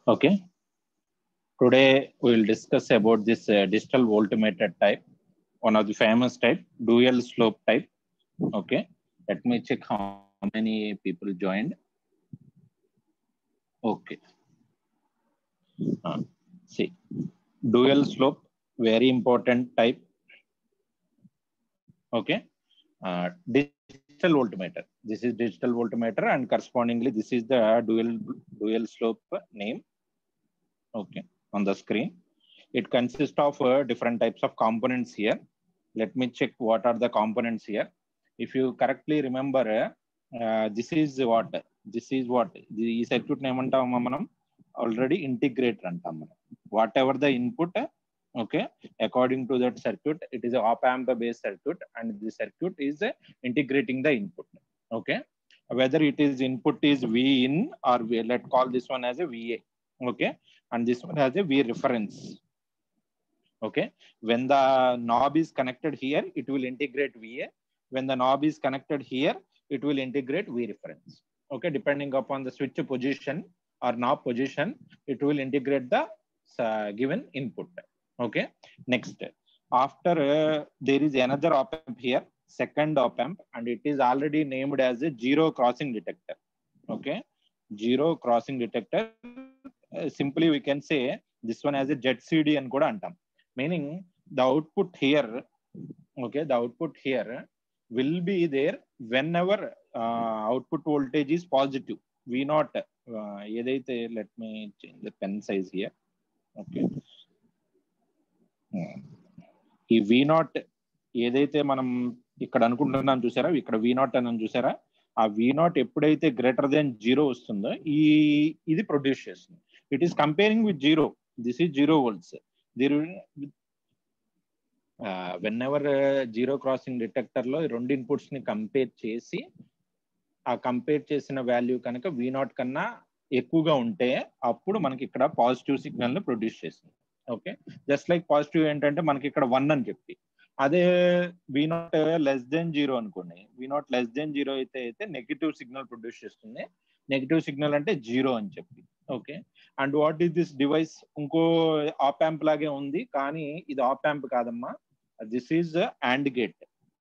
Okay, today we will discuss about this digital voltmeter type, one of the famous type, dual slope type. Okay, let me check how many people joined. Okay, see, dual slope, very important type. Okay, digital voltmeter. This is digital voltmeter, and correspondingly, this is the dual slope name. Okay, on the screen. It consists of different types of components here. Let me check what are the components here. If you correctly remember, this is what the circuit name manam already integrator antam. Whatever the input, okay, according to that circuit, it is a op-amp based circuit, and the circuit is integrating the input. Okay, whether it is input is V in or let's call this one as a VA. Okay, and this one has a V reference. Okay, when the knob is connected here, it will integrate VA. When the knob is connected here, it will integrate V reference. Okay, depending upon the switch position or knob position, it will integrate the given input. Okay, next, after there is another op amp here, second op amp, and it is already named as a zero crossing detector. Okay, zero crossing detector. Simply we can say this one as a ZCD and kuda antam. Meaning the output here, okay, the output here will be there whenever output voltage is positive. V naught, let me change the pen size here. Okay. ఈ V naught ఏదైతే మనం ఇక్కడ అనుకుంటున్నాం చూసారా, ఇక్కడ V naught అని చూసారా, ఆ V naught ఎప్పుడైతే గ్రేటర్ దెన్ 0 వస్తుందో ఇది ప్రొడ్యూస్ చేస్తుంది. It is comparing with 0. This is 0 volts. Whenever zero crossing detector లో రెండు ఇన్పుట్స్ ని కంపేర్ చేసి ఆ కంపేర్ చేసిన వాల్యూ కనుక V naught కన్నా ఎక్కువగా ఉంటే అప్పుడు మనకి ఇక్కడ పాజిటివ్ సిగ్నల్ ని ప్రొడ్యూస్ చేస్తుంది. ఓకే, జస్ట్ లైక్ పాజిటివ్ ఏంటంటే మనకి ఇక్కడ 1 అని చెప్పి, అదే V naught లెస్ దెన్ 0 అనుకోండి, V naught లెస్ దెన్ 0 అయితే నెగిటివ్ సిగ్నల్ ప్రొడ్యూస్ చేస్తుంది. నెగిటివ్ సిగ్నల్ అంటే 0 అని చెప్పి. Okay, and what is this device? ఇంకో ఆప్ యాంప్ లాగే ఉంది, కానీ ఇది ఆప్ యాంప్ కాదమ్మా. This is AND gate.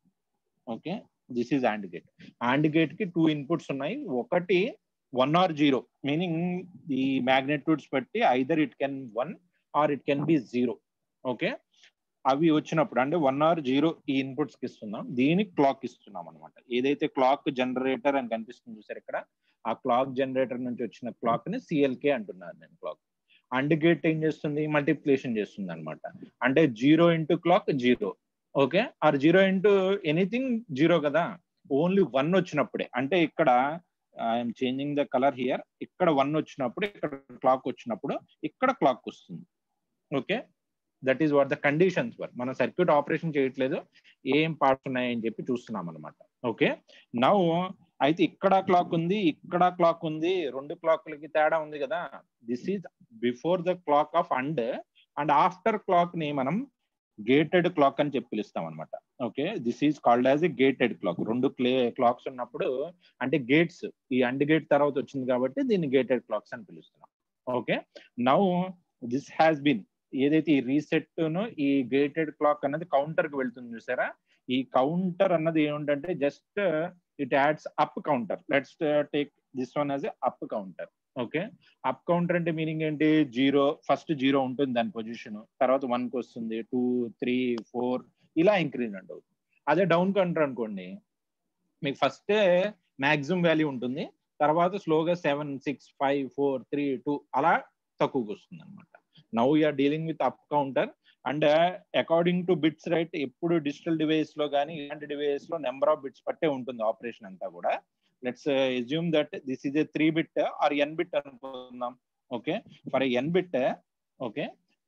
Okay, this is AND gate. AND gate కి 2 ఇన్పుట్స్ ఉన్నాయి. ఒకటి 1 or 0, మీనింగ్ ఈ మ్యాగ్నిట్యూడ్స్ బట్టి either it can 1 or it can be 0. Okay, అవి వచ్చినప్పుడు అంటే 1 or 0 ఈ ఇన్పుట్స్ కి ఇస్తున్నాం, దీనికి క్లాక్ ఇస్తున్నాం అనమాట. ఏదైతే క్లాక్ జనరేటర్ అని కనిపిస్తుంది చూసారు ఇక్కడ, ఆ క్లాక్ జనరేటర్ నుంచి వచ్చిన క్లాక్ ని CLK అంటున్నాను నేను. క్లాక్ AND గేట్ ఏం చేస్తుంది? మల్టిప్లికేషన్ చేస్తుంది అనమాట. అంటే 0 into clock 0. Okay, or 0 into anything 0 కదా, ఓన్లీ 1 వచ్చినప్పుడే. అంటే ఇక్కడ I'm changing the colour here, ఇక్కడ 1 వచ్చినప్పుడు, ఇక్కడ క్లాక్ వచ్చినప్పుడు ఇక్కడ క్లాక్ వస్తుంది. Okay, that is what the conditions were. మన సర్క్యూట్ ఆపరేషన్ చేయట్లేదు, ఏం పార్ట్స్ ఉన్నాయని చెప్పి చూస్తున్నాం అనమాట. ఓకే, నౌ అయితే ఇక్కడ క్లాక్ ఉంది, ఇక్కడ క్లాక్ ఉంది, రెండు క్లాక్లకి తేడా ఉంది కదా. This is before the clock of and after clock ని మనం గేటెడ్ క్లాక్ అని చెప్పి పిలుస్తాం అనమాట. Okay, this is called as a gated clock. రెండు క్లాక్స్ ఉన్నప్పుడు, అంటే గేట్స్, ఈ అండ్ గేట్ తర్వాత వచ్చింది కాబట్టి దీన్ని గేటెడ్ క్లాక్స్ అని పిలుస్తున్నాం. Okay, now this has been, ఏదైతే ఈ రీసెట్ ను ఈ గేటెడ్ క్లాక్ అన్నది కౌంటర్ కి వెళ్తుంది చూసారా, ఈ కౌంటర్ అన్నది ఏమిటంటే just it adds up counter. Let's take this one as a up counter. Okay, up counter అంటే మీనింగ్ ఏంటి? 0, ఫస్ట్ 0 ఉంటుంది దాని పొజిషన్, తర్వాత 1 కి వస్తుంది, 2, 3, 4 ఇలా ఇంక్రీజ్మెంట్ అవుతుంది. అదే డౌన్ కౌంటర్ అనుకోండి, మీకు ఫస్ట్ మాక్సిమం వాల్యూ ఉంటుంది, తర్వాత స్లోగా 7, 6, 5, 4, 3, 2 అలా తక్కువకి వస్తుంది అనమాట. Now we're dealing with up counter and according to bits, right? ఎప్పుడు డిజిటల్ డివైస్ లో కానీ ఇలాంటి డివైస్ లో నెంబర్ ఆఫ్ బిట్స్ పట్టే ఉంటుంది ఆపరేషన్ అంతా కూడా. Let's assume that this is a 3-bit or n bit అనుకుందాం. Okay, for n bit, okay,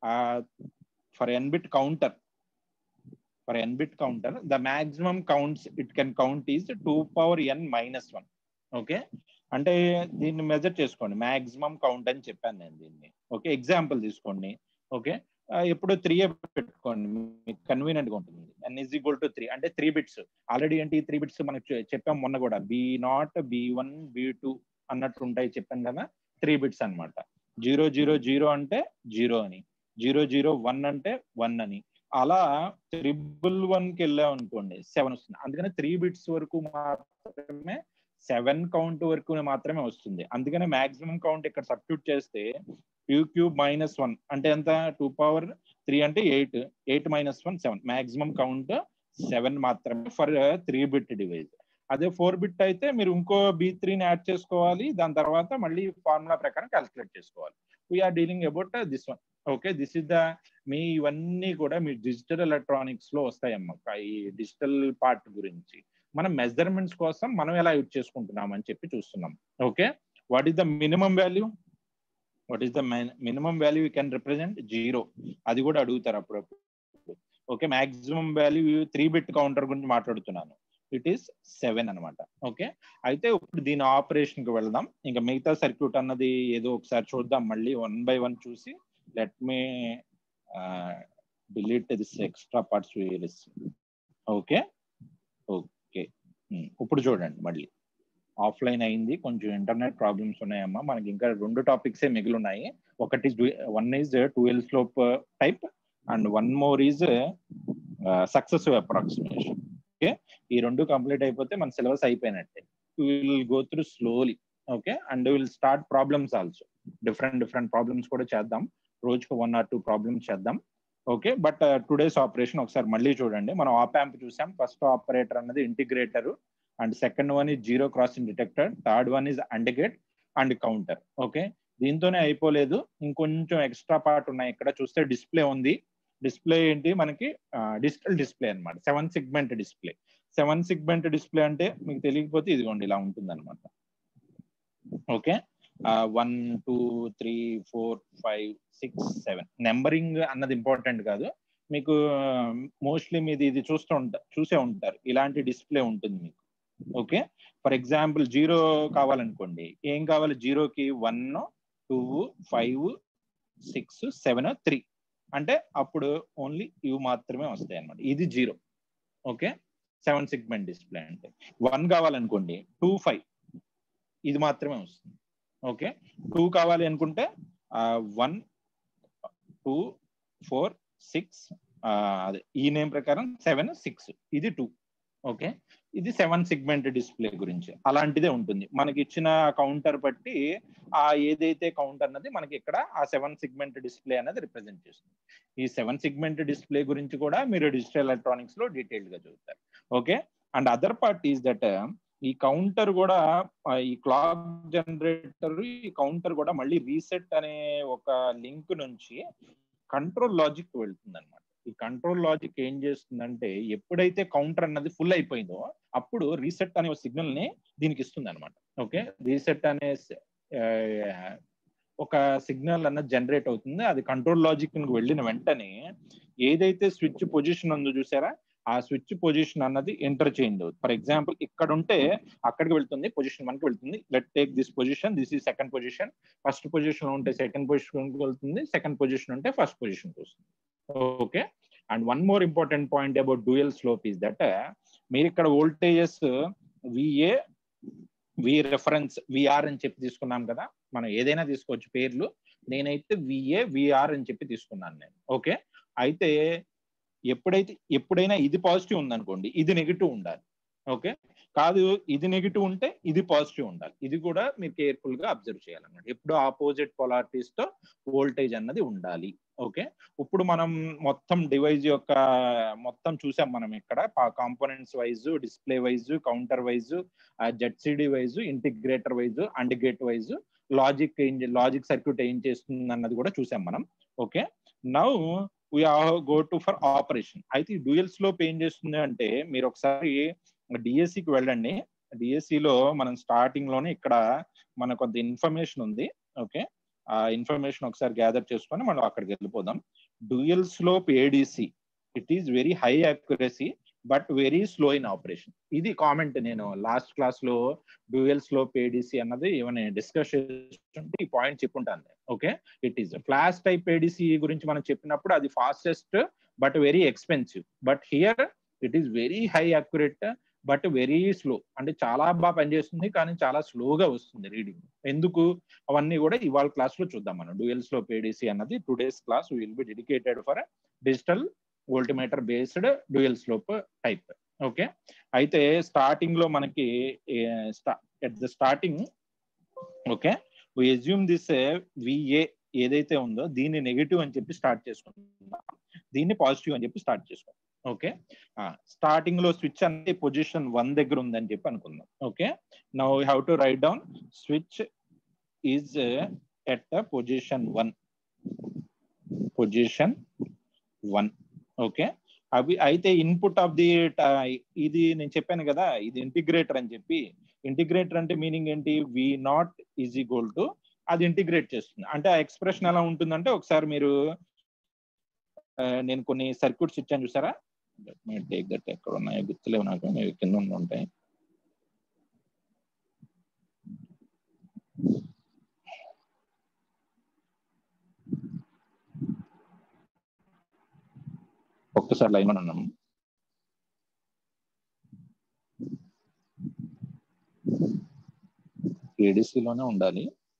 for n bit counter, the maximum counts it can count is 2^n-1. Okay, అంటే దీన్ని measure చేసుకోండి, maximum count అని చెప్పాను నేను దీన్ని. Okay, example తీసుకోండి. Okay, ఎప్పుడు 3 పెట్టుకోండి, మీకు కన్వీనియంట్ గా ఉంటుంది. n = 3 అంటే 3 bits. ఆల్రెడీ ఏంటి 3 bits మనకు చెప్పాం మొన్న కూడా, B0, B1, B2 అన్నట్టు ఉంటాయి చెప్పాను కదా, 3 bits అనమాట. 000 అంటే 0 అని, 001 అంటే 1 అని, అలా 111కి వెళ్ళాం అనుకోండి 7 వస్తుంది. అందుకని 3 బిట్స్ వరకు మాత్రమే 7 కౌంట్ వరకు మాత్రమే వస్తుంది. అందుకనే మాక్సిమం కౌంట్ ఇక్కడ సబ్స్టిట్యూట్ చేస్తే 2³ - 1 అంటే ఎంత, 2 పవర్ 3 అంటే 8, 8 - 1 7, మాక్సిమం కౌంట్ 7 మాత్రమే ఫర్ 3 బిట్ డివైస్. అదే 4 బిట్ అయితే మీరు ఇంకో B3ని యాడ్ చేసుకోవాలి, దాని తర్వాత మళ్ళీ ఫార్ములా ప్రకారం క్యాలిక్యులేట్ చేసుకోవాలి. We're dealing about this one. Okay, this is the మీ ఇవన్నీ కూడా మీ డిజిటల్ ఎలక్ట్రానిక్స్ లో వస్తాయమ్మా. ఈ డిజిటల్ పార్ట్ గురించి మనం మెజర్మెంట్స్ కోసం మనం ఎలా యూజ్ చేసుకుంటున్నాం అని చెప్పి చూస్తున్నాం. Okay, what is the minimum value, what is the minimum value you can represent 0, అది కూడా అడుగుతారు అప్పుడప్పుడు. Okay, maximum value 3 bit counter గురించి మాట్లాడుతున్నాను, ఇట్ ఈస్ 7 అనమాట. ఓకే, అయితే ఇప్పుడు దీని ఆపరేషన్ కి వెళ్దాం. ఇంకా మిగతా సర్క్యూట్ అన్నది ఏదో ఒకసారి చూద్దాం, మళ్ళీ 1 by 1 చూసి. Let me delete this extra parts. Okay okay, ఇప్పుడు చూడండి, మళ్ళీ ఆఫ్లైన్ అయింది, కొంచెం ఇంటర్నెట్ ప్రాబ్లమ్స్ ఉన్నాయమ్మా. మనకి ఇంకా 2 టాపిక్సే మిగిలి ఉన్నాయి. ఒకటి one is dual slope type and one more is successive approximation. Okay, ఈ 2 కంప్లీట్ అయిపోతే మన సిలబస్ అయిపోయినట్టే. Will go through slowly. Okay, and will start problems also. Different problems కూడా చేద్దాం, రోజుకు 1 or 2 ప్రాబ్లమ్స్ చేద్దాం. ఓకే, బట్ టుడేస్ ఆపరేషన్ ఒకసారి మళ్ళీ చూడండి. మనం ఆప్ యాంప్ చూసాం. ఫస్ట్ ఆపరేటర్ అన్నది integrator, and second one is zero crossing detector, third one is and gate and counter. Okay, దీంతోనే అయిపోలేదు, ఇంకొంచెం ఎక్స్ట్రా పార్ట్ ఉన్నాయి. ఇక్కడ చూస్తే డిస్ప్లే ఉంది. డిస్ప్లే ఏంటి మనకి, డిజిటల్ డిస్ప్లే అనమాట, 7 సెగ్మెంట్ డిస్ప్లే. 7 సెగ్మెంట్ డిస్ప్లే అంటే మీకు తెలియకపోతే ఇదిగోండి ఇలా ఉంటుంది అనమాట. ఓకే, 1 2 3 4 5 6 7 నెంబరింగ్ అన్నది ఇంపార్టెంట్ కాదు మీకు. మోస్ట్లీ మీది ఇది చూసే ఉంటారు, ఇలాంటి డిస్ప్లే ఉంటుంది మీకు. ఓకే, ఫర్ ఎగ్జాంపుల్ 0 కావాలనుకోండి, ఏం కావాలి 0కి 1 2 5 6 7 3 అంటే అప్పుడు ఓన్లీ ఇవి మాత్రమే వస్తాయి అనమాట. ఇది 0. ఓకే, 7 సెగ్మెంట్ డిస్ప్లే అంటే. 1 కావాలనుకోండి 2 5 ఇది మాత్రమే వస్తుంది. ఓకే, 2 కావాలి అనుకుంటే 1 2 4 6 అదే ఈ నేమ్ ప్రకారం 7 6 ఇది 2. ఓకే, ఇది 7 సెగ్మెంట్ డిస్ప్లే గురించి అలాంటిదే ఉంటుంది. మనకి ఇచ్చిన కౌంటర్ బట్టి ఏదైతే కౌంట్ అన్నది మనకి ఇక్కడ ఆ 7 సెగ్మెంట్ డిస్ప్లే అనేది రిప్రజెంట్ చేస్తుంది. ఈ 7 సెగ్మెంట్ డిస్ప్లే గురించి కూడా మీరు డిజిటల్ ఎలక్ట్రానిక్స్ లో డీటెయిల్డ్ గా చదువుతారు. Okay, and other part is that ఈ కౌంటర్ కూడా, ఈ క్లాక్ జనరేటర్, ఈ కౌంటర్ కూడా మళ్ళీ రీసెట్ అనే ఒక లింక్ నుంచి కంట్రోల్ లాజిక్ వెళ్తుంది అనమాట. ఈ కంట్రోల్ లాజిక్ ఏం చేస్తుందంటే, ఎప్పుడైతే కౌంటర్ అన్నది ఫుల్ అయిపోయిందో అప్పుడు రీసెట్ అనే సిగ్నల్ ని దీనికి ఇస్తుంది అనమాట. ఓకే, రీసెట్ అనే ఒక సిగ్నల్ అన్నది జనరేట్ అవుతుంది. అది కంట్రోల్ లాజిక్ కి వెళ్ళిన వెంటనే ఏదైతే స్విచ్ పొజిషన్ ఉందో చూసారా, ఆ స్విచ్ పొజిషన్ అన్నది ఇంటర్చేంజ్ అవుతుంది. ఫర్ ఎగ్జాంపుల్ ఇక్కడ ఉంటే అక్కడికి వెళ్తుంది, పొజిషన్ మనకి వెళ్తుంది. Let take this position, this ఈ సెకండ్ పొజిషన్. ఫస్ట్ పొజిషన్ ఉంటే సెకండ్ పొజిషన్ వెళ్తుంది, సెకండ్ పొజిషన్ ఉంటే ఫస్ట్ పొజిషన్ వస్తుంది. Okay, and one more important point about dual slope is that, మీరు ఇక్కడ voltages VA V reference VR అని చెప్పి తీసుకున్నాం కదా. మనం ఏదైనా తీసుకోవచ్చు పేర్లు, నేనైతే విఏ విఆర్ అని చెప్పి తీసుకున్నాను నేను. ఓకే, అయితే ఎప్పుడైనా ఇది పాజిటివ్ ఉందనుకోండి, ఇది నెగిటివ్ ఉండాలి. ఓకే, కాదు ఇది నెగిటివ్ ఉంటే ఇది పాజిటివ్ ఉండాలి. ఇది కూడా మీరు కేర్ఫుల్ గా అబ్జర్వ్ చేయాలన్నమాట. ఎప్పుడు ఆపోజిట్ పొలారిటీస్ తో వోల్టేజ్ అన్నది ఉండాలి. ఓకే, ఇప్పుడు మనం మొత్తం డివైజ్ యొక్క మొత్తం చూసాం. మనం ఇక్కడ components wise, display wise, counter wise, ZCD wise, integrator wise, and gate wise, logic circuit ఏం చేస్తుంది అన్నది కూడా చూసాం మనం. Okay, now we go to for operation. అయితే ఈ డ్యూయల్ స్లోప్ ఏం చేస్తుంది అంటే, మీరు ఒకసారి డిఎస్సికి వెళ్ళండి. డిఎస్సిలో మనం స్టార్టింగ్ లోనే ఇక్కడ మనకు కొంత ఇన్ఫర్మేషన్ ఉంది. ఓకే, ఆ ఇన్ఫర్మేషన్ ఒకసారి గ్యాదర్ చేసుకొని మనం అక్కడికి వెళ్ళిపోదాం. Dual slope ADC, it is very high accuracy but very slow in operation. ఇది కామెంట్ నేను లాస్ట్ క్లాస్ లో డ్యూయల్ స్లోప్ ఏడిసి అన్నది ఏమైనా డిస్కస్ చేస్తుంటే ఈ పాయింట్ చెప్పుంటాను. Okay, it is flash type ADC గురించి మనం చెప్పినప్పుడు అది fastest but very expensive. But here it is very high accurate but very slow, అంటే చాలా బాగా పనిచేస్తుంది కానీ చాలా స్లోగా వస్తుంది రీడింగ్. ఎందుకు అవన్నీ కూడా ఇవాళ క్లాస్ లో చూద్దాం. మనం డ్యూయల్ స్లోప్ ఏడీసీ అన్నది today's class will be dedicated for digital voltmeter based dual slope type. Okay, అయితే స్టార్టింగ్ లో మనకి at the starting, okay, we assume this VA ఏదైతే ఉందో దీన్ని నెగిటివ్ అని చెప్పి స్టార్ట్ చేసుకుందాం, దీన్ని పాజిటివ్ అని చెప్పి స్టార్ట్ చేసుకుందాం. ఓకే, స్టార్టింగ్ లో స్విచ్ అనేది పొజిషన్ 1 దగ్గర ఉందని చెప్పి అనుకుందాం. Okay, now we have to write down switch is at position 1, position 1. Okay, అవి అయితే ఇన్పుట్ ఆఫ్ ది ఇది నేను చెప్పాను కదా, ఇది ఇంటిగ్రేటర్ అని చెప్పి. ఇంటిగ్రేటర్ అంటే మీనింగ్ ఏంటి? V naught is equal to అది ఇంటిగ్రేట్ చేస్తుంది. అంటే ఆ ఎక్స్ప్రెషన్ ఎలా ఉంటుందంటే, ఒకసారి మీరు నేను కొన్ని సర్క్యూట్స్ ఇచ్చాను చూసారా, టేక్ దట్, ఎక్కడ ఉన్నాయో గుర్తులేవు నాకు, మీరు కింద ఉంటాయి. ఒక్కసారి లైన్ లో ఉన్నాము. ఏడీసీలోనే ఉండాలి.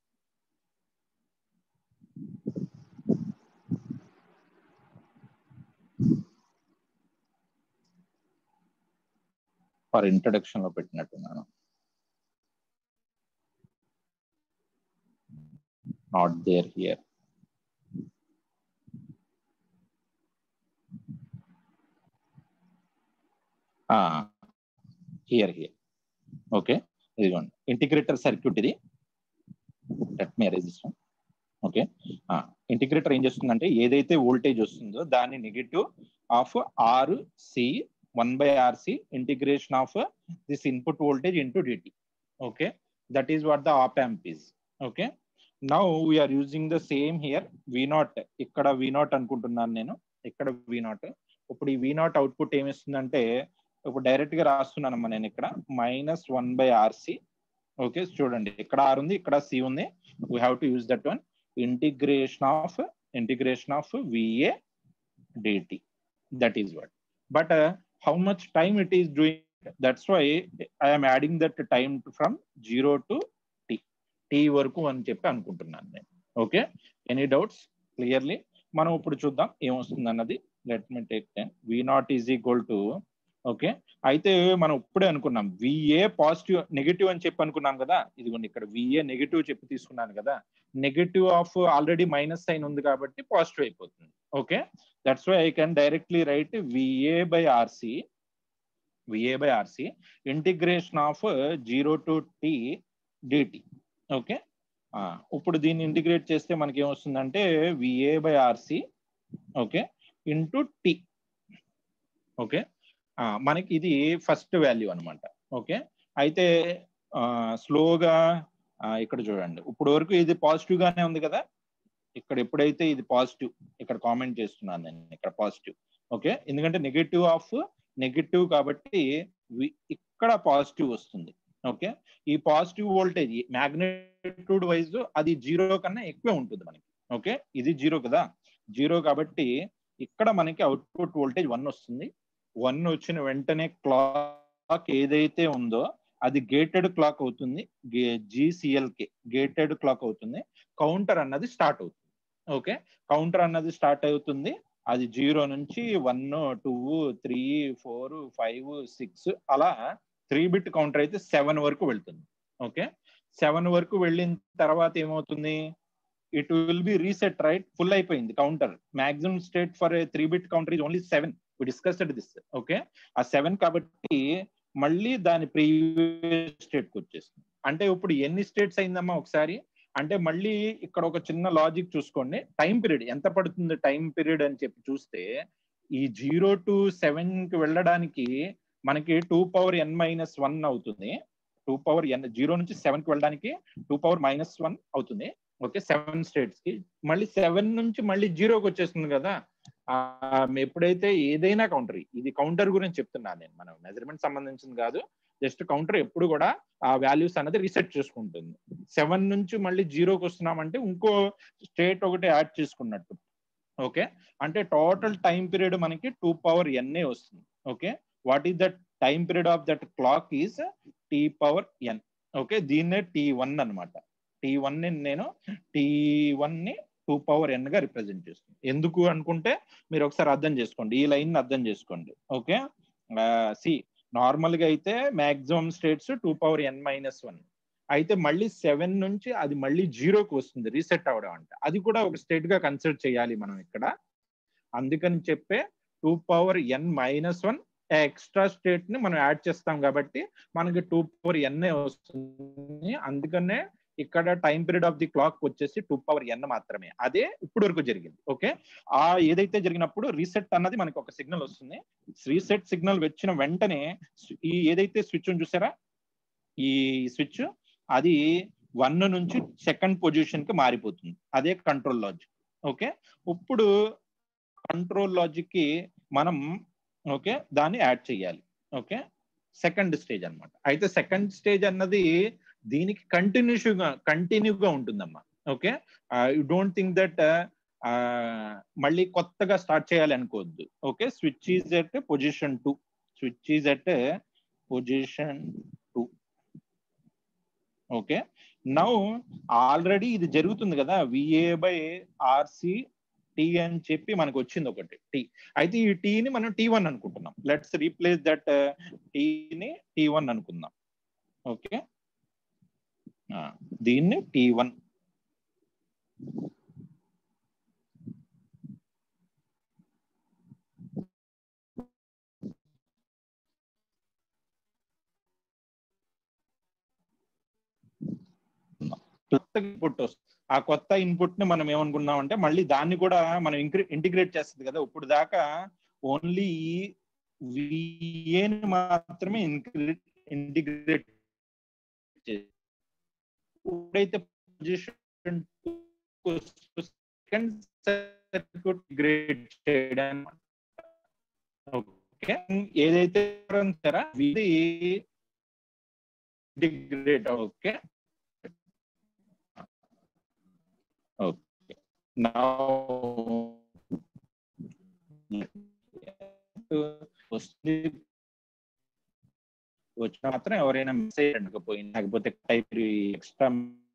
ఫర్ ఇంట్రడక్షన్ లో పెట్టినట్టున్నాను. Not there here. Here. Okay, ఇదిగోండి ఇంటిగ్రేటర్ సర్క్యూట్ ఇది. Let me arrange this one. Okay, integrator ఏం చేస్తుందంటే, ఏదైతే వోల్టేజ్ వస్తుందో దాన్ని negative of RC 1/RC integration of this input voltage into DT. Okay, that is what the op amp is. Okay, now we're using the same here V0. ఇక్కడ V0 అనుకుంటున్నాను నేను, ఇక్కడ V0. ఇప్పుడు ఈ V0 అవుట్పుట్ ఏమిస్తుందంటే, ఇప్పుడు direct గా రాస్తున్నానమ్మా నేను ఇక్కడ -1/RC. ఓకే, చూడండి ఇక్కడ R ఉంది, ఇక్కడ C ఉంది. We have to use that one. Integration of VA dt. That is what. But how much time it is doing? That's why I am adding that time from 0 to t వరకు అని చెప్పి అనుకుంటున్నాను నేను. Okay, any doubts? Clearly మనం ఇప్పుడు చూద్దాం ఏమొస్తుంది అన్నది. Let me take 10. V0 is equal to, okay, అయితే మనం ఇప్పుడే అనుకున్నాం VA పాజిటివ్ నెగిటివ్ అని చెప్పి అనుకున్నాం కదా. ఇదిగోండి ఇక్కడ VA నెగిటివ్ చెప్పి తీసుకున్నాను కదా. Negative of already minus sign ఉంది కాబట్టి పాజిటివ్ అయిపోతుంది. Okay, that's why I can directly write VA/RC integration of 0 to t dt. Okay, ఇప్పుడు దీన్ని ఇంటిగ్రేట్ చేస్తే మనకి ఏమొస్తుందంటే VA/RC, okay, into tea. Okay, మనకి ఇది ఫస్ట్ వాల్యూ అనమాట. ఓకే, అయితే స్లోగా ఇక్కడ చూడండి, ఇప్పుడు వరకు ఇది పాజిటివ్ గానే ఉంది కదా. ఇక్కడ ఎప్పుడైతే ఇది పాజిటివ్, ఇక్కడ కామెంట్ చేస్తున్నాను నేను ఇక్కడ పాజిటివ్. ఓకే, ఎందుకంటే నెగిటివ్ కాబట్టి ఇక్కడ పాజిటివ్ వస్తుంది. ఓకే, ఈ పాజిటివ్ వోల్టేజ్ మ్యాగ్నిట్యూడ్ వైజ్ అది 0 కన్నా ఎక్కువే ఉంటుంది మనకి. ఓకే, ఇది 0 కదా, 0 కాబట్టి ఇక్కడ మనకి అవుట్పుట్ వోల్టేజ్ 1 వస్తుంది. 1 వచ్చిన వెంటనే క్లాక్ ఏదైతే ఉందో అది గేటెడ్ క్లాక్ అవుతుంది, GCLK గేటెడ్ క్లాక్ అవుతుంది. కౌంటర్ అన్నది స్టార్ట్ అవుతుంది. ఓకే, కౌంటర్ అన్నది స్టార్ట్ అవుతుంది. అది 0 నుంచి 1, 2, 3, 4, 5, 6 అలా 3-bit కౌంటర్ అయితే 7 వరకు వెళ్తుంది. ఓకే, 7 వరకు వెళ్ళిన తర్వాత ఏమవుతుంది, it will be reset, right? Full అయిపోయింది counter. Maximum state for 3-bit counter is only 7. We discussed this. Okay, ఆ 7 కాబట్టి మళ్ళీ దాని ప్రీవియస్ స్టేట్ కి వచ్చేస్తుంది. అంటే ఇప్పుడు ఎన్ని స్టేట్స్ అయిందమ్మా ఒకసారి అంటే, మళ్ళీ ఇక్కడ ఒక చిన్న లాజిక్ చూసుకోండి. టైం పీరియడ్ ఎంత పడుతుంది, టైం పీరియడ్ అని చెప్పి చూస్తే ఈ 0 to 7 కి వెళ్ళడానికి మనకి 2^n-1 అవుతుంది. 2^n 0 నుంచి 7 కి వెళ్ళడానికి 2^-1 అవుతుంది. ఓకే, 7 స్టేట్స్ కి. మళ్ళీ 7 నుంచి మళ్ళీ 0కి వచ్చేస్తుంది కదా. ఎప్పుడైతే ఏదైనా కౌంటర్, ఇది కౌంటర్ గురించి చెప్తున్నాను నేను, మనం మెజర్మెంట్ సంబంధించింది కాదు, జస్ట్ కౌంటర్ ఎప్పుడు కూడా ఆ వాల్యూస్ అనేది రీసెట్ చేసుకుంటుంది. 7 నుంచి మళ్ళీ 0కి వస్తున్నామంటే ఇంకో స్టేట్ ఒకటి యాడ్ చేసుకున్నట్టు. ఓకే, అంటే టోటల్ టైం పీరియడ్ మనకి 2^n వస్తుంది. Okay, what is that time period of that clock is t⁻n. Okay, దీన్నే t1 అనమాట. t1 ని నేను t1 ని 2⁻n గా రిప్రజెంట్ చేస్తుంది. ఎందుకు అనుకుంటే మీరు ఒకసారి అర్థం చేసుకోండి, ఈ లైన్ అర్థం చేసుకోండి. ఓకే, సి నార్మల్ గా అయితే మాక్సిమం స్టేట్స్ 2⁻n-1, అయితే మళ్ళీ 7 నుంచి అది మళ్ళీ 0కి వస్తుంది రీసెట్ అవడం. అంటే అది కూడా ఒక స్టేట్ గా కన్సిడర్ చేయాలి మనం ఇక్కడ. అందుకని చెప్పే 2⁻n-1 ఎక్స్ట్రా స్టేట్ ని మనం యాడ్ చేస్తాం కాబట్టి మనకి 2⁻n వస్తుంది. అందుకనే ఇక్కడ time period of the clock వచ్చేసి 2⁻n మాత్రమే. అదే ఇప్పుడు వరకు జరిగింది. ఓకే, ఆ ఏదైతే జరిగినప్పుడు రీసెట్ అన్నది మనకి ఒక సిగ్నల్ వస్తుంది. రీసెట్ సిగ్నల్ వచ్చిన వెంటనే ఈ ఏదైతే స్విచ్ చూసారా, ఈ స్విచ్ అది 1 నుంచి సెకండ్ పొజిషన్ కి మారిపోతుంది. అదే కంట్రోల్ లాజిక్. ఓకే, ఇప్పుడు కంట్రోల్ లాజిక్ కి మనం ఓకే దాన్ని యాడ్ చేయాలి. ఓకే, సెకండ్ స్టేజ్ అన్నమాట. అయితే సెకండ్ స్టేజ్ అన్నది దీనికి కంటిన్యూగా ఉంటుందమ్మా. Okay, you don't think that మళ్ళీ కొత్తగా స్టార్ట్ చేయాలి అనుకోవద్దు. Okay, switch is at position 2. Switch is at position 2. Okay, now already ఇది జరుగుతుంది కదా, VA/RC T అని చెప్పి మనకు వచ్చింది ఒకటి T. అయితే ఈ T ని మనం T1 అనుకుంటున్నాం. లెట్స్ రీప్లేస్ దట్ T ని T1 అనుకుందాం. ఓకే, దీన్ని T1. ఇన్పుట్ వస్తుంది. ఆ కొత్త ఇన్పుట్ ని మనం ఏమనుకున్నాం అంటే మళ్ళీ దాన్ని కూడా మనం ఇంటిగ్రేట్ చేస్తుంది కదా. ఇప్పుడు దాకా ఓన్లీ VA ని మాత్రమే ఇంటిగ్రేట్ చేసి, ఇప్పుడైతే పొజిషన్ సెకండ్ సర్క్యూట్ ఇంటిగ్రేట్ చేయడానికి ఓకే ఏదైతే ఇది ఇంటిగ్రేట్. ఓకే, okay, now వచ్చిన మాత్రం ఎవరైనా మెసేజ్ అనకపోయింది, లేకపోతే టైప్ ఎక్స్ట్రా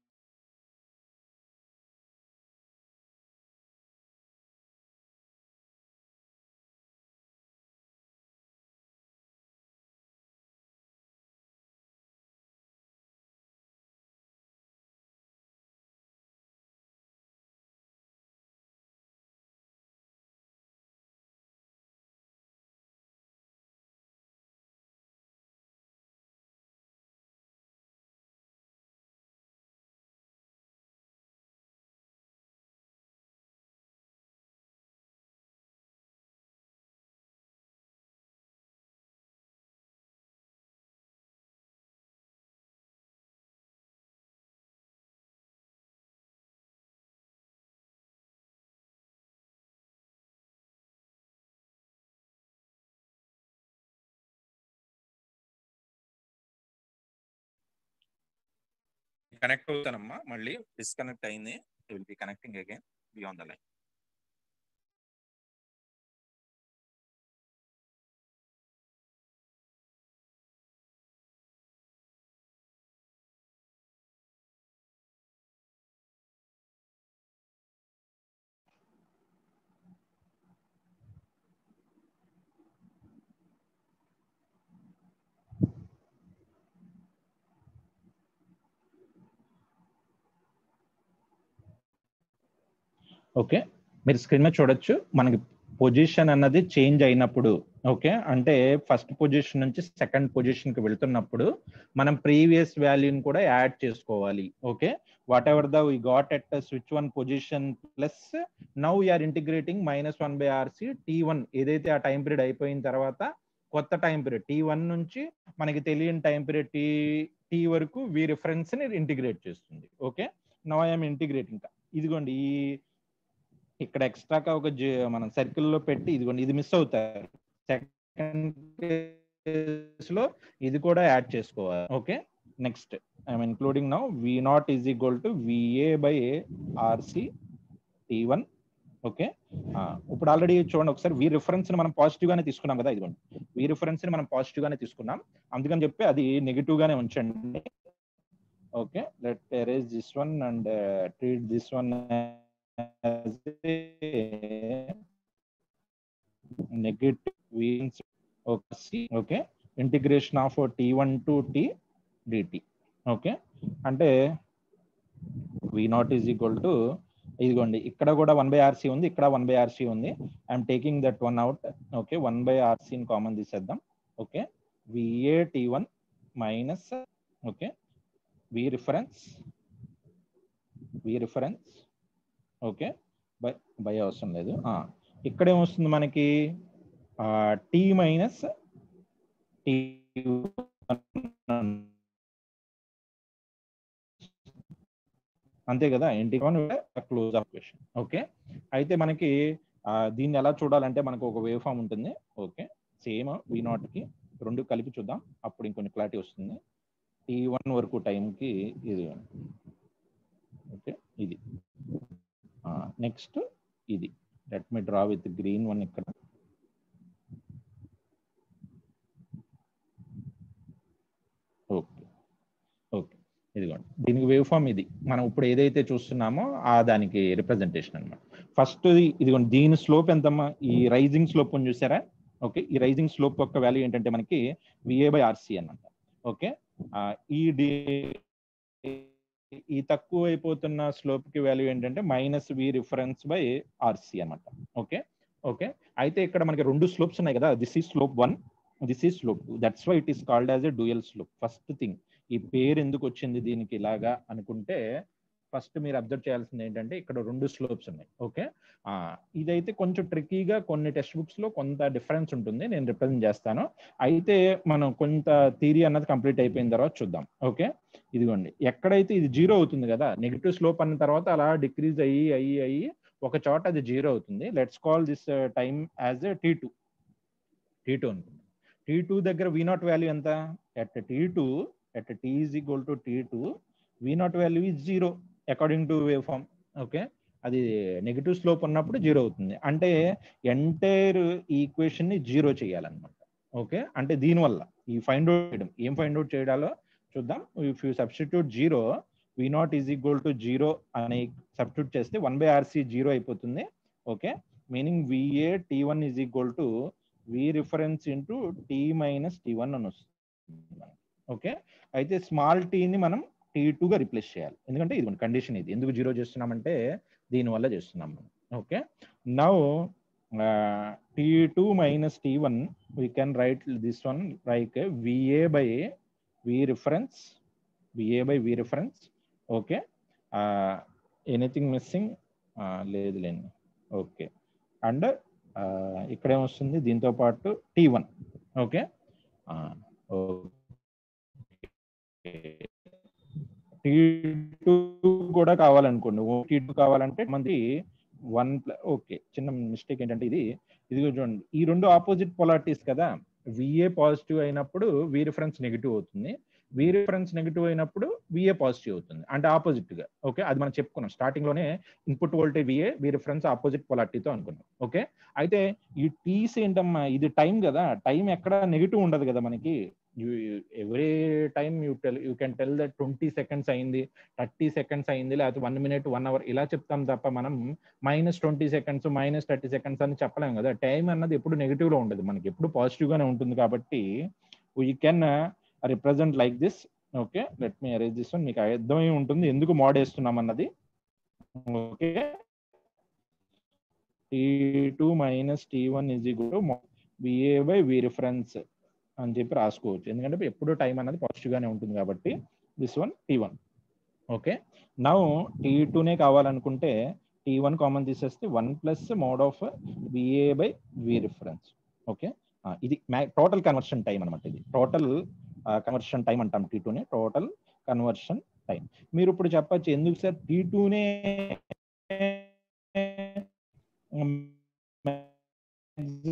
కనెక్ట్ అవుతానమ్మా. మళ్ళీ డిస్కనెక్ట్ అయింది. Will be connecting again beyond the line. Okay, మీరు స్క్రీన్ మీద చూడొచ్చు మనకి పొజిషన్ అన్నది చేంజ్ అయినప్పుడు. ఓకే, అంటే ఫస్ట్ పొజిషన్ నుంచి సెకండ్ పొజిషన్ కి వెళ్తున్నప్పుడు మనం ప్రీవియస్ వాల్యూని కూడా యాడ్ చేసుకోవాలి. Okay, whatever the V got at switch 1 position plus now we're integrating -1/RC T1 ఏదైతే ఆ టైం పీరియడ్ అయిపోయిన తర్వాత కొత్త టైం పీరియడ్ T1 నుంచి మనకి తెలియని టైం పీరియడ్ T వరకు వి రిఫరెన్స్ ని ఇంటిగ్రేట్ చేస్తుంది. Okay, now I'm integrating. ఇదిగోండి ఈ ఇక్కడ ఎక్స్ట్రాగా ఒక మనం సర్కిల్లో పెట్టి ఇదిగోండి ఇది మిస్ అవుతారు. సెకండ్ కేస్ లో ఇది కూడా యాడ్ చేసుకోవాలి. Okay, next I'm including now V0 is equal to VA/RC T1 okay. ఇప్పుడు ఆల్రెడీ చూడండి ఒకసారి వి రిఫరెన్స్ ని మనం పాజిటివ్ గానే తీసుకున్నాం కదా, ఇదిగోండి వి రిఫరెన్స్ ని మనం పాజిటివ్ గానే తీసుకున్నాం, అందుకని చెప్పి అది నెగిటివ్ గానే ఉంచండి. Okay, let erase this one and treat this one as negative. Okay, integration of t1 to t dt. Okay, అంటే v naught is equal to, ఇదిగోండి ఇక్కడ కూడా 1/RC ఉంది, ఇక్కడ 1/RC ఉంది. I'm taking that one out. Okay, 1/RC ని common తీసేద్దాం. Okay, VA T1 minus, okay, V reference okay, by అవసరం లేదు. ఇక్కడ ఏమొస్తుంది మనకి T మైనస్ T అంతే కదా, క్లోజ్ ఆఫ్ క్వశ్చన్. ఓకే, అయితే మనకి దీన్ని ఎలా చూడాలంటే మనకు ఒక వేవ్ ఫామ్ ఉంటుంది. ఓకే, సేమ్ V0 కి రెండు కలిపి చూద్దాం, అప్పుడు ఇంకొన్ని క్లారిటీ వస్తుంది. T1 వరకు టైంకి ఇది, ఓకే, ఇది నెక్స్ట్ ఇది. Let me draw with green one ఇక్కడ. ఓకే, ఓకే, ఇదిగోండి దీనికి వేవ్ ఫామ్ ఇది, మనం ఇప్పుడు ఏదైతే చూస్తున్నామో దానికి రిప్రజెంటేషన్ అనమాట. ఫస్ట్ ఇదిగోండి దీని స్లోప్ ఎంతమ్మా, ఈ రైజింగ్ స్లోప్ అని చూసారా. ఓకే, ఈ రైజింగ్ స్లోప్ యొక్క వాల్యూ ఏంటంటే మనకి VA/RC అనమాట. ఓకే, ఈ తక్కువ అయిపోతున్న స్లోప్ కి వాల్యూ ఏంటంటే -V రిఫరెన్స్ బై RC అనమాట. ఓకే, ఓకే, అయితే ఇక్కడ మనకి రెండు స్లోప్స్ ఉన్నాయి కదా, this is slope 1, this is slope 2. That's why it is called as a dual slope. First thing, ఈ పేరు ఎందుకు వచ్చింది దీనికి ఇలాగా అనుకుంటే, ఫస్ట్ మీరు అబ్జర్వ్ చేయాల్సింది ఏంటంటే ఇక్కడ రెండు స్లోప్స్ ఉన్నాయి. ఓకే, ఇదైతే కొంచెం ట్రిక్కీగా, కొన్ని టెక్స్ట్ బుక్స్ లో కొంత డిఫరెన్స్ ఉంటుంది, నేను రిప్రజెంట్ చేస్తాను. అయితే మనం కొంత థియరీ అన్నది కంప్లీట్ అయిపోయిన తర్వాత చూద్దాం. ఓకే, ఇదిగోండి ఎక్కడైతే ఇది 0 అవుతుంది కదా, నెగిటివ్ స్లోప్ అన్న తర్వాత అలా డిక్రీజ్ అయ్యి ఒక చోట అది 0 అవుతుంది. Let's call this time as T2 అనుకుంది. T2 దగ్గర V0 వాల్యూ ఎంత, at T2 at T is equal to T2 V0 value is 0 according to wave form. Okay, అది నెగిటివ్ స్లోప్ ఉన్నప్పుడు 0 అవుతుంది, అంటే ఎంటైర్ ఈక్వేషన్ ని 0 చేయాలన్నమాట. ఓకే, అంటే దీనివల్ల ఈ ఫైండ్ అవుట్ చేయడం, ఏం ఫైండ్ అవుట్ చేయాలో చూద్దాం. If you substitute 0, V0 is equal to 0 అని సబ్స్టిట్యూట్ చేస్తే 1/RC 0 అయిపోతుంది. Okay, meaning VA T1 is equal to V reference into T minus T1 అని వస్తుంది. ఓకే, అయితే స్మాల్ t ని మనం T2 గా రిప్లేస్ చేయాలి, ఎందుకంటే ఇది కండిషన్. ఇది ఎందుకు 0 చేస్తున్నామంటే దీనివల్ల చేస్తున్నాం మనం. Okay, now T2 minus T1 we can write this one like VA by V reference. Okay, anything missing లేదులేండి. ఓకే, అండ్ ఇక్కడ ఏమొస్తుంది దీంతో పాటు T1. ఓకే, T2 కూడా కావాలనుకోండి, T2 కావాలంటే మనకి 1+. ఓకే, చిన్న మిస్టేక్ ఏంటంటే ఇది చూడండి, ఈ రెండు ఆపోజిట్ పొలారిటీస్ కదా, VA పాజిటివ్ అయినప్పుడు V రిఫరెన్స్ నెగిటివ్ అవుతుంది, V రిఫరెన్స్ నెగిటివ్ అయినప్పుడు VA పాజిటివ్ అవుతుంది, అంటే ఆపోజిట్ గా. ఓకే, అది మనం చెప్పుకున్నాం స్టార్టింగ్ లోనే, input voltage VA, V reference opposite పొలారిటీతో అనుకున్నాం. ఓకే, అయితే ఈ టీస్ ఏంటమ్మా, ఇది టైం కదా, టైం ఎక్కడ నెగిటివ్ ఉండదు కదా మనకి. Every time you can tell that 20 seconds అయింది, 30 seconds అయింది, లేకపోతే 1 minute 1 hour ఇలా చెప్తాం తప్ప మనం -20 seconds -30 seconds అని చెప్పలేము కదా. టైం అన్నది ఎప్పుడు నెగిటివ్ లో ఉండదు, మనకి ఎప్పుడు పాజిటివ్ గానే ఉంటుంది. కాబట్టి we can represent like this. Okay, let me arrange this one, మీకు అర్థమై ఉంటుంది ఎందుకు మోడ్ వేస్తున్నాం అన్నది. Okay, T2 minus T1 is equal to VA by V reference అని చెప్పి రాసుకోవచ్చు, ఎందుకంటే ఎప్పుడు టైం అన్నది పాజిటివ్ గానే ఉంటుంది కాబట్టి. This one T1. Okay, now T2నే కావాలనుకుంటే T1 కామన్ తీసేస్తే 1+ mod of VA by V reference. Okay, ఇది టోటల్ కన్వర్షన్ టైం అనమాట. ఇది టోటల్ కన్వర్షన్ టైం అంటాం T2ని, టోటల్ కన్వర్షన్ టైం. మీరు ఇప్పుడు చెప్పచ్చు, ఎందుకు సార్ T2నే టోటల్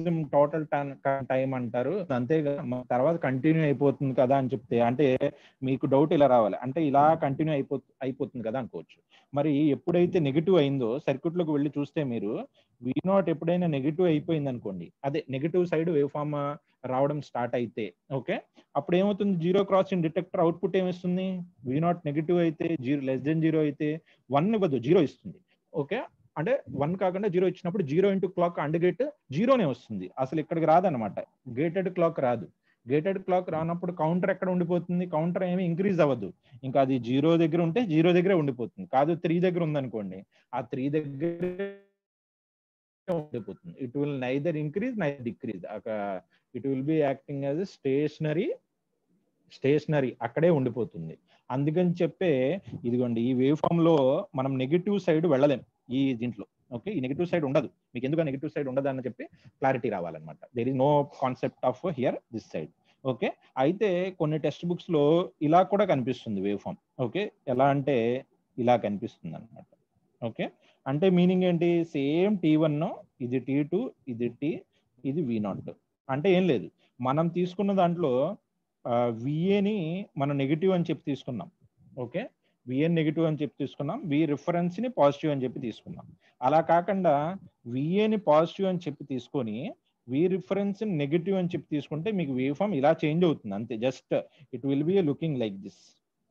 టోటల్ టైం అంటారు, అంతేగా తర్వాత కంటిన్యూ అయిపోతుంది కదా అని చెప్తే, అంటే మీకు డౌట్ ఇలా రావాలి, అంటే ఇలా కంటిన్యూ అయిపోతుంది కదా అనుకోవచ్చు. మరి ఎప్పుడైతే నెగిటివ్ అయిందో సర్క్యూట్ లోకి వెళ్ళి చూస్తే మీరు V0 ఎప్పుడైనా నెగిటివ్ అయిపోయింది అనుకోండి, అదే నెగిటివ్ సైడ్ వేవ్ ఫామ్ రావడం స్టార్ట్ అయితే, ఓకే, అప్పుడు ఏమవుతుంది, జీరో క్రాసింగ్ డిటెక్టర్ అవుట్పుట్ ఏమిస్తుంది, V0 నెగిటివ్ అయితే, <0 అయితే 1 ఇవ్వదు, 0 ఇస్తుంది. ఓకే, అంటే 1 కాకుండా 0 ఇచ్చినప్పుడు 0 ఇంటూ క్లాక్ అండ్ గేట్ 0నే వస్తుంది, అసలు ఇక్కడికి రాదనమాట, గేటెడ్ క్లాక్ రాదు. గేటెడ్ క్లాక్ రానప్పుడు కౌంటర్ ఎక్కడ ఉండిపోతుంది, కౌంటర్ ఏమి ఇంక్రీజ్ అవ్వదు, ఇంకా అది 0 దగ్గర ఉంటే 0 దగ్గరే ఉండిపోతుంది. కాదు 3 దగ్గర ఉందనుకోండి, ఆ 3 దగ్గర ఉండిపోతుంది. It will neither increase neither decrease, it will be acting as stationary, అక్కడే ఉండిపోతుంది. అందుకని చెప్పే ఇదిగోండి, ఈ వేవ్ ఫామ్ లో మనం నెగిటివ్ సైడ్ వెళ్ళలేం ఈ దీంట్లో. ఓకే, ఈ నెగిటివ్ సైడ్ ఉండదు, మీకు ఎందుకు నెగిటివ్ సైడ్ ఉండదు అని చెప్పి క్లారిటీ రావాలన్నమాట. There is no concept of here this side. Okay, అయితే కొన్ని టెక్స్ట్ బుక్స్ లో ఇలా కూడా కనిపిస్తుంది వేవ్ ఫామ్. ఓకే, ఎలా అంటే ఇలా కనిపిస్తుంది అనమాట. ఓకే, అంటే మీనింగ్ ఏంటి, సేమ్ T1, ఇది T2, ఇది T, ఇది V0. అంటే ఏం లేదు, మనం తీసుకున్న దాంట్లో విఏని మనం నెగిటివ్ అని చెప్పి తీసుకున్నాం. ఓకే, విఏ నెగిటివ్ అని చెప్పి తీసుకున్నాం, వి రిఫరెన్స్ ని పాజిటివ్ అని చెప్పి తీసుకున్నాం. అలా కాకుండా విఏని పాజిటివ్ అని చెప్పి తీసుకొని వి రిఫరెన్స్ నెగిటివ్ అని చెప్పి తీసుకుంటే మీకు వేవ్ ఫామ్ ఇలా చేంజ్ అవుతుంది అంతే. Just it will be looking like this,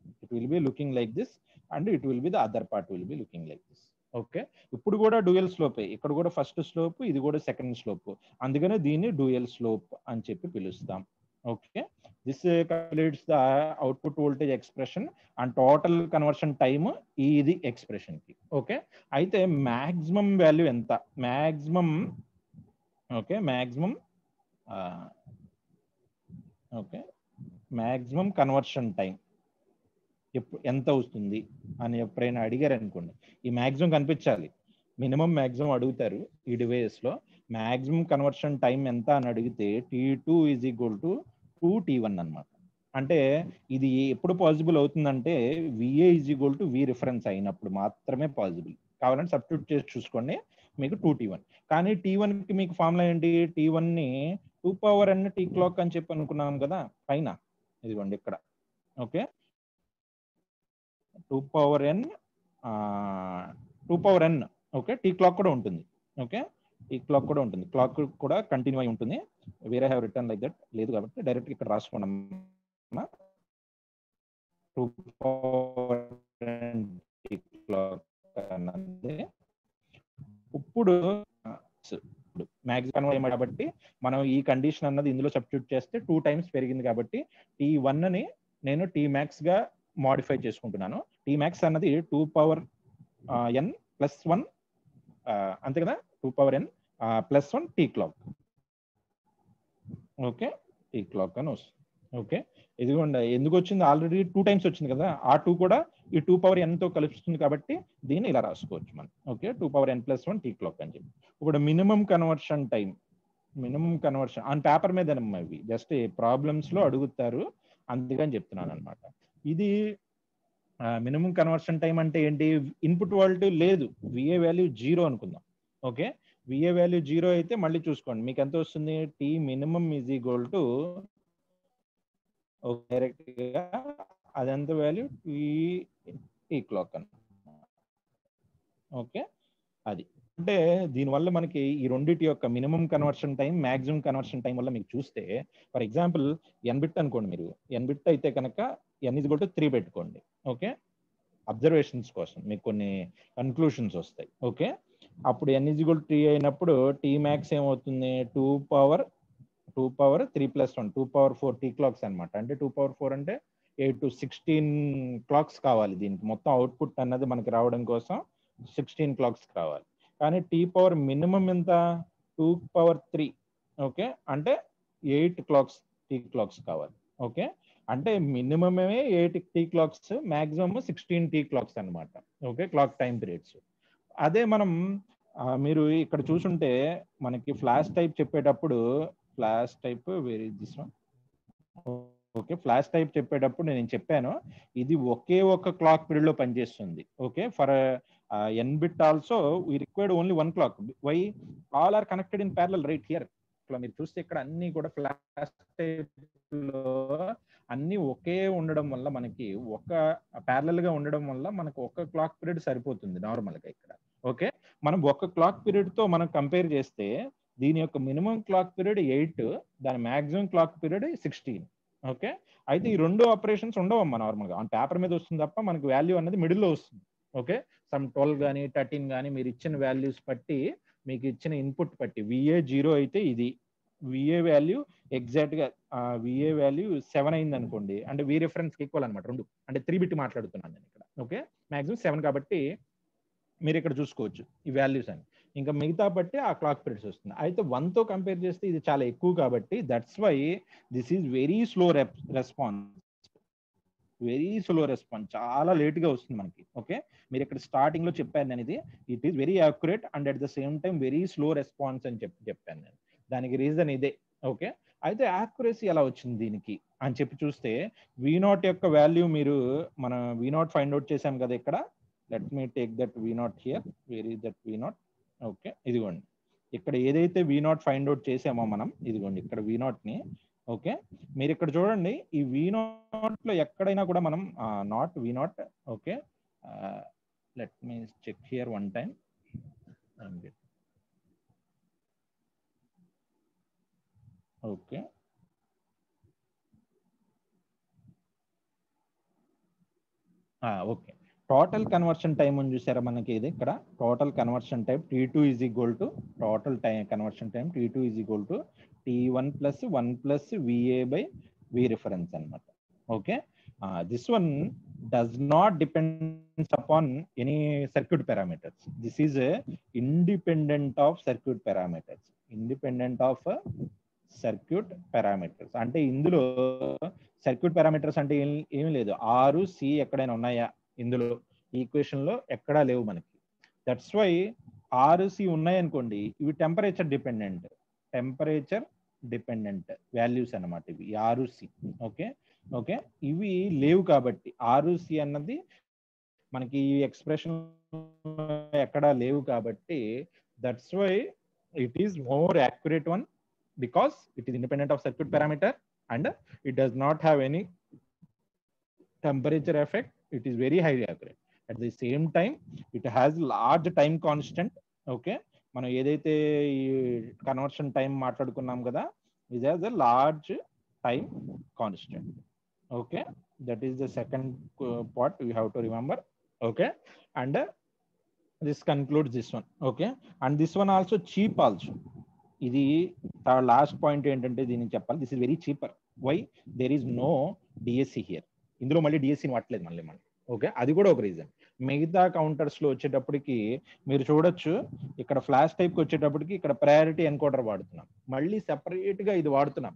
and it will be the other part will be looking like this. Okay, ఇప్పుడు కూడా డ్యూయల్ స్లోపే, ఇక్కడ కూడా ఫస్ట్ స్లోప్, ఇది కూడా సెకండ్ స్లోప్, అందుకనే దీన్ని డ్యూయల్ స్లోప్ అని చెప్పి పిలుస్తాం. Okay, this completes the output voltage expression and total conversion time ఇది ఎక్స్ప్రెషన్ కి. ఓకే, అయితే మాక్సిమం వాల్యూ ఎంత, maximum, okay, maximum conversion time ఎంత అవుతుంది అని ఎప్పుడైనా అడిగారు అనుకోండి, ఈ మాక్సిమం కనిపించాలి, మినిమం మాక్సిమం అడుగుతారు ఈ డివైస్ లో. మాక్సిమం కన్వర్షన్ టైం ఎంత అని అడిగితే T2 = 2T1 అనమాట. అంటే ఇది ఎప్పుడు పాసిబుల్ అవుతుందంటే VA = V రిఫరెన్స్ అయినప్పుడు మాత్రమే పాసిబుల్. కావాలంటే సబ్స్టిట్యూట్ చేసి చూసుకోండి, మీకు 2T1. కానీ T1 కి మీకు ఫార్ములా ఏంటి, T1 ని 2n T క్లాక్ అని చెప్పి అనుకున్నాం కదా పైన, ఇదిగోండి ఇక్కడ. Okay, 2n okay, T clock కూడా ఉంటుంది. ఓకే, టీ క్లాక్ కూడా ఉంటుంది, క్లాక్ కూడా కంటిన్యూ అయి ఉంటుంది. వేరే హ్యావ్ రిటర్న్ లైక్ దట్ లేదు కాబట్టి డైరెక్ట్ ఇక్కడ రాసుకున్నాం 2n టీ క్లాక్ అన్నది. ఇప్పుడు మ్యాక్సిమం కన్వర్ట్ కాబట్టి మనం ఈ కండిషన్ అన్నది ఇందులో సబ్స్టిట్యూట్ చేస్తే 2 times పెరిగింది కాబట్టి T1 ని నేను Tmax గా మోడిఫై చేసుకుంటున్నాను. Tmax అన్నది 2n + 1, అంతే కదా, 2n + 1 T clock. Okay, T clock అని వస్తుంది. ఓకే, ఇదిగోండి ఎందుకు వచ్చింది, ఆల్రెడీ 2 times వచ్చింది కదా, ఆ 2 కూడా ఈ 2n తో కలుస్తుంది కాబట్టి దీన్ని ఇలా రాసుకోవచ్చు మనం. ఓకే, 2n + 1 టీ క్లాక్ అని చెప్పి. ఇప్పుడు minimum conversion time, minimum conversion on paper మీద ఇవి జస్ట్ ప్రాబ్లమ్స్ లో అడుగుతారు, అందుకని చెప్తున్నాను అనమాట. ఇది మినిమం కన్వర్షన్ టైం అంటే ఏంటి, ఇన్పుట్ వోల్టేజ్ లేదు, విఏ వాల్యూ 0 అనుకుందాం. ఓకే, విఏ వాల్యూ 0 అయితే మళ్ళీ చూసుకోండి మీకు ఎంత వస్తుంది, టీ మినిమం = డైరెక్ట్ గా అదెంత వాల్యూ, టీ క్లాక్ అని. ఓకే, అది అంటే దీనివల్ల మనకి ఈ రెండింటి యొక్క minimum conversion time, maximum conversion time వల్ల మీకు చూస్తే, ఫర్ ఎగ్జాంపుల్ n బిట్ అనుకోండి, మీరు n బిట్ అయితే కనుక n = 3 పెట్టుకోండి. ఓకే, అబ్జర్వేషన్స్ కోసం మీకు కొన్ని కన్క్లూషన్స్ వస్తాయి. ఓకే, అప్పుడు n = 3 అయినప్పుడు Tmax ఏమవుతుంది, 2 power 3 + 1 2 power 4 టీ క్లాక్స్ అనమాట. అంటే 2 power 4 అంటే 8 to 16 క్లాక్స్ కావాలి దీనికి మొత్తం అవుట్పుట్ అన్నది మనకి రావడం కోసం, 16 క్లాక్స్ కావాలి. కానీ టీ పవర్ మినిమం ఎంత, 2 power 3. ఓకే, అంటే 8 టీ క్లాక్స్ కావాలి. ఓకే, అంటే మినిమమే 8 T clocks, maximum 16 T clocks అనమాట. Okay, clock time periods. అదే మనం మీరు ఇక్కడ చూసుంటే మనకి ఫ్లాష్ టైప్ చెప్పేటప్పుడు, flash type where is this one. Okay, flash type చెప్పేటప్పుడు నేను చెప్పాను ఇది ఒకే ఒక క్లాక్ పీరియడ్ లో పనిచేస్తుంది. Okay, for n bit also we required only 1 clock. Why? All are connected in parallel right here. Network లో మీరు చూస్తే ఇక్కడ అన్ని కూడా ఫ్లాష్ టైప్ లో అన్ని ఒకే ఉండడం వల్ల మనకి ఒక ప్యారలల్ గా ఉండడం వల్ల మనకు ఒక క్లాక్ పీరియడ్ సరిపోతుంది నార్మల్ గా ఇక్కడ. ఓకే, మనం ఒక క్లాక్ పీరియడ్ తో మనం కంపేర్ చేస్తే దీని యొక్క మినిమం క్లాక్ పీరియడ్ 8, దాని మాక్సిమం క్లాక్ పీరియడ్ 16. ఓకే, అయితే ఈ రెండు ఆపరేషన్స్ ఉండవమ్మా నార్మల్ గా ఆన్ పేపర్ మీద వస్తుంది తప్ప మనకు వాల్యూ అనేది మిడిల్ లో వస్తుంది. ఓకే, సమ్ 12 కానీ 13 కానీ మీరు ఇచ్చిన వాల్యూస్ బట్టి, మీకు ఇచ్చిన ఇన్పుట్ బట్టి VA 0 అయితే ఇది VA వాల్యూ ఎగ్జాక్ట్ గా VA వాల్యూ 7 అయింది అనుకోండి, అంటే V రిఫరెన్స్ కి ఈక్వల్ అనమాట రెండు, అంటే 3 బిట్ మాట్లాడుతున్నాను నేను ఇక్కడ. ఓకే, మాక్సిమం 7 కాబట్టి మీరు ఇక్కడ చూసుకోవచ్చు ఈ వాల్యూస్ అని. ఇంకా మిగతా బట్టి ఆ క్లాక్ పీరియడ్స్ వస్తుంది. అయితే 1 తో కంపేర్ చేస్తే ఇది చాలా ఎక్కువ కాబట్టి that's why this is very slow response, very slow response, చాలా లేట్ గా వస్తుంది మనకి. ఓకే, మీరు ఇక్కడ స్టార్టింగ్ లో చెప్పాను నేను, ఇది it is very accurate and at the same time very slow response అని చెప్పాను నేను. దానికి రీజన్ ఇదే. ఓకే, అయితే యాక్యురసీ ఎలా వచ్చింది దీనికి అని చెప్పి చూస్తే V0 యొక్క వాల్యూ మీరు మన V0 ఫైండ్ అవుట్ చేసాం కదా ఇక్కడ. Let me take that V0 here. Where is that V0? Okay, ఇదిగోండి ఇక్కడ ఏదైతే V0 ఫైండ్ అవుట్ చేసామో మనం, ఇదిగోండి ఇక్కడ V0 ని. ఓకే, మీరు ఇక్కడ చూడండి ఈ V0 లో ఎక్కడైనా కూడా మనం naught V0. Okay, let me check here one time. Okay, okay, total conversion time అని చూసారా మనకి ఇది ఇక్కడ. Total conversion time T2 is equal to total time conversion time T2 is equal to T1 plus 1 plus VA by V reference అనమాట. Okay, this one does not depend upon any circuit parameters. This is independent of circuit parameters. Independent of circuit parameters అంటే ఇందులో circuit parameters అంటే ఏమీ లేదు. R, C ఎక్కడైనా ఉన్నాయా ఇందులో? Equation లో ఎక్కడా లేవు మనకి. దట్స్ వై R, C ఉన్నాయి అనుకోండి, ఇవి టెంపరేచర్ డిపెండెంట్ వాల్యూస్ అన్నమాట ఇవి R, C. ఓకే, ఓకే, ఇవి లేవు కాబట్టి R, C అన్నది మనకి ఈ ఎక్స్ప్రెషన్ ఎక్కడా లేవు కాబట్టి that's why it is more accurate one, because it is independent of circuit parameter and it does not have any temperature effect. It is very highly accurate. At the same time it has large time constant. Okay, మనం ఏదైతే ఈ conversion time మాట్లాడుకున్నాం కదా, it has a large time constant. Okay, that is the second part we have to remember. Okay, and this concludes this one. Okay, and this one also cheap also. ఇది last point ఏంటంటే దీనికి చెప్పాలి, this is very cheaper. Why? There is no DSC here. ఇందులో మళ్ళీ డిఎస్సిని వాడలేదు మళ్ళీ మనం. Okay, అది కూడా ఒక రీజన్. మిగతా కౌంటర్స్ లో వచ్చేటప్పటికి మీరు చూడొచ్చు, ఇక్కడ ఫ్లాష్ టైప్ కి వచ్చేటప్పటికి ఇక్కడ ప్రయారిటీ ఎన్కోడర్ వాడుతున్నాం, మళ్ళీ సెపరేట్ గా ఇది వాడుతున్నాం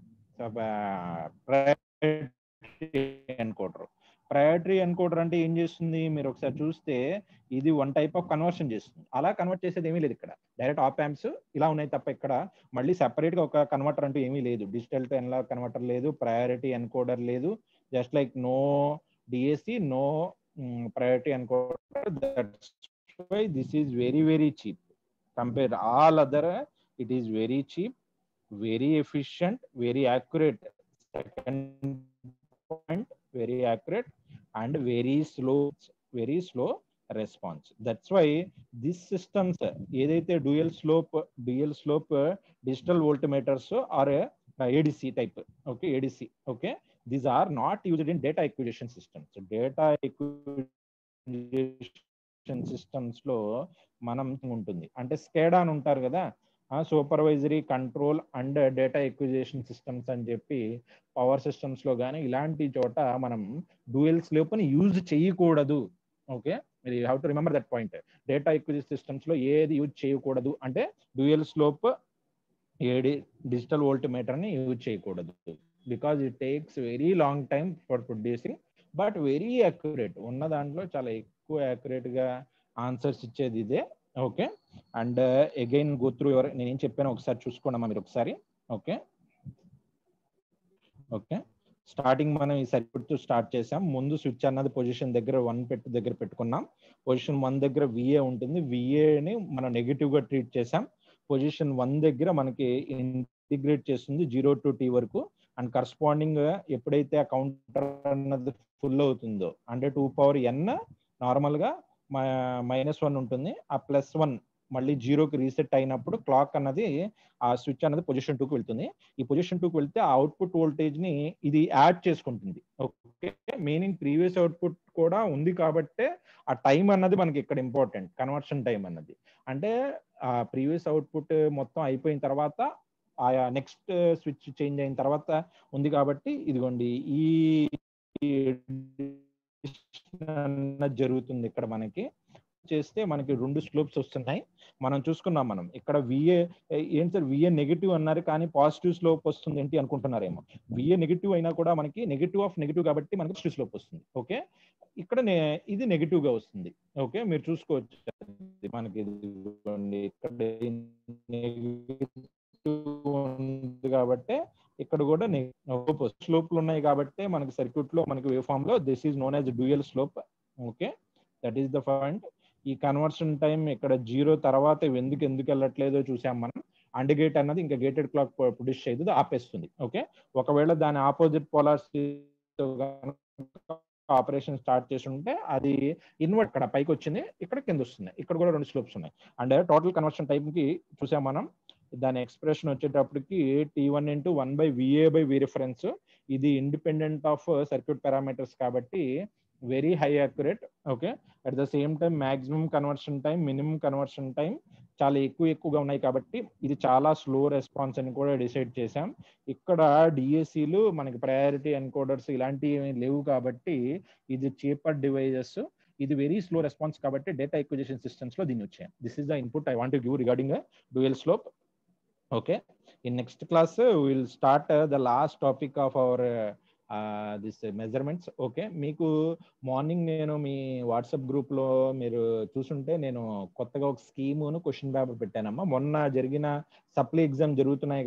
ఎన్కోడర్. ప్రయారిటీ ఎన్కోడర్ అంటే ఏం చేస్తుంది మీరు ఒకసారి చూస్తే, ఇది వన్ టైప్ ఆఫ్ కన్వర్షన్ చేస్తుంది. అలా కన్వర్ట్ చేసేది ఏమీ లేదు ఇక్కడ, డైరెక్ట్ ఆప్ యాంప్స్ ఇలా ఉన్నాయి తప్ప ఇక్కడ మళ్ళీ సెపరేట్ గా ఒక కన్వర్టర్ అంటూ ఏమీ లేదు. డిజిటల్ టు ఎనలాగ్ కన్వర్టర్ లేదు, ప్రయారిటీ ఎన్కోడర్ లేదు, just like no DSC, no priority encoder. That's why this is very very cheap compare all other. It is very cheap, very efficient, very accurate. Second point, very accurate and very slow response. That's why these systems ఏదైతే dual slope digital voltmeters or ADC type, okay, ADC, okay, these are not used in data acquisition systems. So data acquisition systems లో మనం ఉంటుంది అంటే SCADA అని ఉంటారు కదా, supervisory control and data acquisition systems అని చెప్పి పవర్ సిస్టమ్స్ లో కానీ ఇలాంటి చోట మనం డ్యూయల్ స్లోప్ ని యూజ్ చేయకూడదు. ఓకే, మీరు have to remember that point. Data acquisition systems లో ఏది యూజ్ చేయకూడదు అంటే డ్యూయల్ స్లోప్ డిజిటల్ వోల్ట్మీటర్ ని యూజ్ చేయకూడదు. Because it takes very long time for producing but very accurate. ఉన్న దాంట్లో చాలా ఎక్కువ యాక్యురేట్ గా ఆన్సర్స్ ఇచ్చేది ఇదే. Okay, and again go through your, నేనేం చెప్పానో ఒకసారి చూసుకోండి మీరు ఒకసారి. ఓకే, ఓకే, స్టార్టింగ్ మనం ఈ సర్క్యూట్ తో స్టార్ట్ చేసాం. ముందు స్విచ్ అన్నది పొజిషన్ దగ్గర 1 దగ్గర పెట్టుకున్నాం. పొజిషన్ 1 దగ్గర VA ఉంటుంది, VA ని మనం నెగిటివ్ గా ట్రీట్ చేసాం. పొజిషన్ 1 దగ్గర మనకి ఇంటిగ్రేట్ చేస్తుంది 0 to t వరకు. అండ్ కరస్పాండింగ్ ఎప్పుడైతే ఆ కౌంటర్ అన్నది ఫుల్ అవుతుందో అంటే 2n నార్మల్ గా -1 ఉంటుంది. ఆ +1 మళ్ళీ 0కి రీసెట్ అయినప్పుడు క్లాక్ అన్నది ఆ స్విచ్ అన్నది పొజిషన్ 2కి వెళ్తుంది. ఈ పొజిషన్ 2కి వెళ్తే ఆ అవుట్పుట్ వోల్టేజ్ ని ఇది యాడ్ చేసుకుంటుంది. ఓకే, మీనింగ్ ప్రీవియస్ అవుట్పుట్ కూడా ఉంది కాబట్టే ఆ టైం అన్నది మనకి ఇక్కడ ఇంపార్టెంట్, కన్వర్షన్ టైం అన్నది. అంటే ఆ ప్రీవియస్ అవుట్పుట్ మొత్తం అయిపోయిన తర్వాత ఆయా నెక్స్ట్ స్విచ్ చేంజ్ అయిన తర్వాత ఉంది కాబట్టి ఇదిగోండి ఈ అన్నది జరుగుతుంది. ఇక్కడ మనకి చేస్తే మనకి 2 స్లోప్స్ వస్తున్నాయి. మనం చూసుకున్నాం. మనం ఇక్కడ విఏ ఏంటి సార్ విఏ నెగిటివ్ అన్నారు కానీ పాజిటివ్ స్లోప్ వస్తుంది ఏంటి అనుకుంటున్నారేమో. విఏ నెగిటివ్ అయినా కూడా మనకి నెగిటివ్ ఆఫ్ నెగిటివ్ కాబట్టి మనకి పాజిటివ్ స్లోప్ వస్తుంది. ఓకే, ఇక్కడ ఇది నెగిటివ్ గా వస్తుంది. ఓకే, మీరు చూసుకోవచ్చు మనకి ఇక్కడ ఉంది కాబట్టి ఇక్కడ కూడా స్లోప్లు ఉన్నాయి కాబట్టి మనకి సర్క్యూట్ లో మనకి వేవ్ ఫామ్ లో this is known as dual slope. Okay, that is the point. ఈ కన్వర్షన్ టైం ఇక్కడ 0 తర్వాత ఎందుకు వెళ్ళట్లేదో చూసాం మనం. అండ్ గేట్ అన్నది ఇంకా గేటెడ్ క్లాక్ ప్రొడ్యూస్ చేయదు, ఆపేస్తుంది. ఓకే, ఒకవేళ దాని ఆపోజిట్ పోలారిటీ ఆపరేషన్ స్టార్ట్ చేసి ఉంటే అది ఇన్వర్ట్ ఇక్కడ పైకి వచ్చింది, ఇక్కడ కింద వస్తుంది. ఇక్కడ కూడా 2 స్లోప్స్ ఉన్నాయి. అండ్ టోటల్ కన్వర్షన్ టైం కి చూసాం మనం. దాని ఎక్స్ప్రెషన్ వచ్చేటప్పటికి T1 × 1/VA/V రిఫరెన్స్. ఇది ఇండిపెండెంట్ ఆఫ్ సర్క్యూట్ పారామీటర్స్ కాబట్టి very high accurate. Okay, at the same time maximum conversion time, minimum conversion time చాలా ఎక్కువగా ఉన్నాయి కాబట్టి ఇది చాలా స్లో రెస్పాన్స్ అని కూడా డిసైడ్ చేసాం. ఇక్కడ డిఏసీలు మనకి ప్రయారిటీ ఎన్కోడర్స్ ఇలాంటివి లేవు కాబట్టి ఇది చీపర్ డివైజెస్. ఇది వెరీ స్లో రెస్పాన్స్ కాబట్టి డేటా ఎక్విజిషన్ సిస్టమ్స్ లో దీన్ని వచ్చాయి. This is the input I want to give regarding dual slope. Okay, in next class we will start the last topic of our this measurements. Okay, మీకు morning నేను మీ WhatsApp group లో మీరు చూసుంటే నేను కొత్తగా ఒక స్కీమును క్వశ్చన్ పేపర్ పెట్టానమ్మా. మొన్న జరిగిన సప్లీ ఎగ్జామ్ జరుగుతున్నాయి